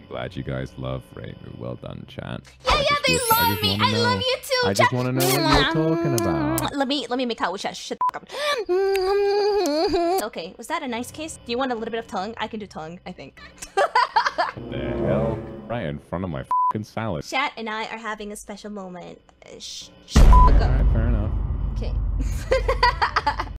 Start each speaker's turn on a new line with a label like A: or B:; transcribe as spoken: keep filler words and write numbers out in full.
A: glad you guys love Reimu. Well done, chat.
B: Yeah, yeah, they
A: wish,
B: love
A: I
B: me. I
A: know,
B: love you too,
A: I
B: chat.
A: just want to know what you're talking about.
B: Let me let me make out with chat. Shut up. Okay, was that a nice kiss? Do you want a little bit of tongue? I can do tongue, I think.
A: What the hell? Right in front of my fucking salad.
B: Chat and I are having a special moment. Uh, sh shut the fuck up.
A: Alright, fair enough.
B: Okay.